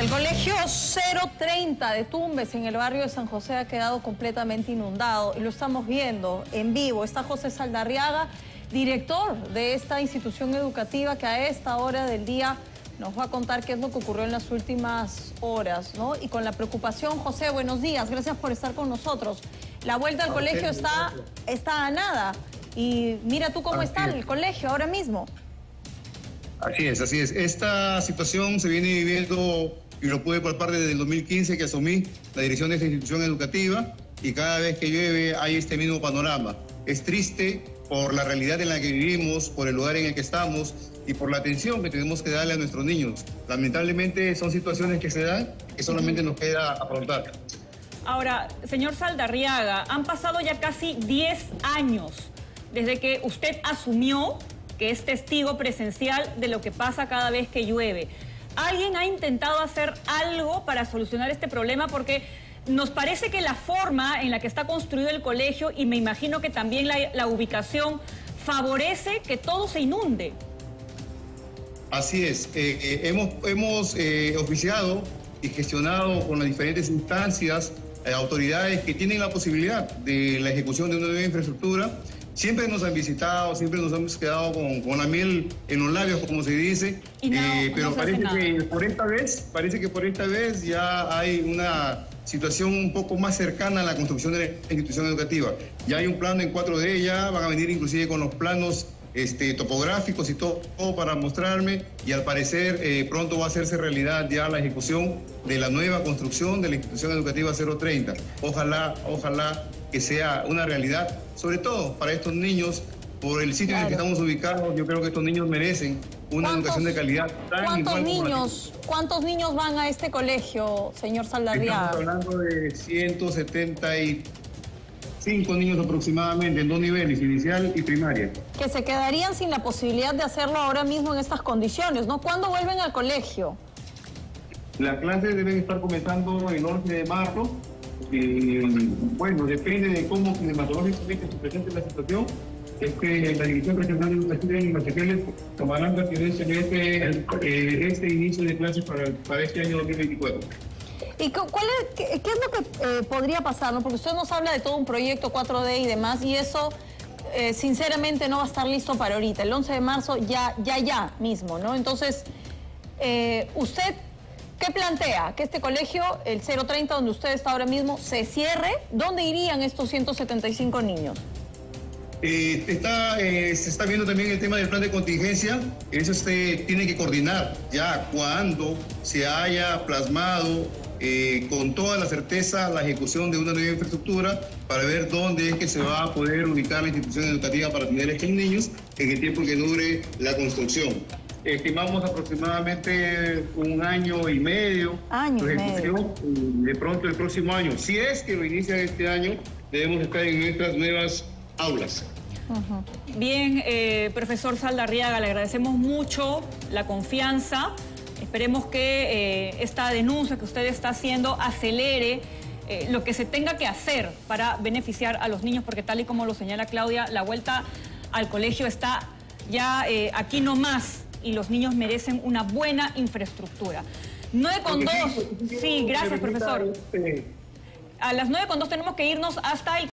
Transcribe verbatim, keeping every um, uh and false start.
El colegio cero treinta de Tumbes en el barrio de San José ha quedado completamente inundado y lo estamos viendo en vivo. Está José Saldarriaga, director de esta institución educativa, que a esta hora del día nos va a contar qué es lo que ocurrió en las últimas horas, ¿no? Y con la preocupación, José, buenos días, gracias por estar con nosotros. La vuelta al colegio está, está a nada y mira tú cómo está el colegio ahora mismo. Así es, así es. Esta situación se viene viviendo y lo pude palpar desde el dos mil quince que asumí la dirección de esta institución educativa, y cada vez que llueve hay este mismo panorama. Es triste por la realidad en la que vivimos, por el lugar en el que estamos y por la atención que tenemos que darle a nuestros niños. Lamentablemente son situaciones que se dan que solamente nos queda afrontar. Ahora, señor Saldarriaga, han pasado ya casi diez años desde que usted asumió que es testigo presencial de lo que pasa cada vez que llueve. ¿Alguien ha intentado hacer algo para solucionar este problema? Porque nos parece que la forma en la que está construido el colegio, y me imagino que también la, la ubicación, favorece que todo se inunde. Así es. Eh, eh, hemos hemos eh, oficiado y gestionado con las diferentes instancias, eh, autoridades que tienen la posibilidad de la ejecución de una nueva infraestructura. Siempre nos han visitado, siempre nos hemos quedado con, con la miel en los labios, como se dice, no, eh, pero no parece que por esta vez, parece que por esta vez ya hay una situación un poco más cercana a la construcción de la institución educativa. Ya hay un plano en cuatro D, ya van a venir inclusive con los planos este, topográficos y todo, todo para mostrarme, y al parecer eh, pronto va a hacerse realidad ya la ejecución de la nueva construcción de la institución educativa cero treinta. Ojalá, ojalá que sea una realidad, sobre todo para estos niños, por el sitio claro. en el que estamos ubicados. Yo creo que estos niños merecen una educación de calidad tan ¿cuántos igual niños, como la... ¿Cuántos niños van a este colegio, señor Saldarriaga? Estamos hablando de ciento setenta y cinco niños aproximadamente en dos niveles, inicial y primaria. Que se quedarían sin la posibilidad de hacerlo ahora mismo en estas condiciones, ¿no? ¿Cuándo vuelven al colegio? Las clases deben estar comenzando el once de marzo. Eh, bueno, depende de cómo cinematográficamente se presente la situación. Es que la Dirección Regional de Educación y Materiales tomarán pertinencia en este, eh, este inicio de clases para, para este año dos mil veinticuatro. ¿Y cuál es, qué, qué es lo que eh, podría pasar, ¿no? Porque usted nos habla de todo un proyecto cuatro D y demás, y eso eh, sinceramente no va a estar listo para ahorita. El once de marzo ya, ya, ya mismo, ¿no? Entonces, eh, usted... ¿qué plantea? Que este colegio, el cero treinta, donde usted está ahora mismo, se cierre. ¿Dónde irían estos ciento setenta y cinco niños? Eh, está, eh, se está viendo también el tema del plan de contingencia. Eso se tiene que coordinar ya cuando se haya plasmado eh, con toda la certeza la ejecución de una nueva infraestructura, para ver dónde es que se va a poder ubicar la institución educativa para atender a estos niños en el tiempo que dure la construcción. Estimamos aproximadamente un año y medio año de ejecución. De pronto el próximo año, si es que lo inicia este año, debemos estar en nuestras nuevas aulas. Uh-huh. Bien, eh, profesor Saldarriaga, le agradecemos mucho la confianza. Esperemos que eh, esta denuncia que usted está haciendo acelere eh, lo que se tenga que hacer para beneficiar a los niños, porque tal y como lo señala Claudia, la vuelta al colegio está ya eh, aquí nomás, y los niños merecen una buena infraestructura. nueve con dos. Sí, gracias, profesor. A las nueve con dos tenemos que irnos hasta el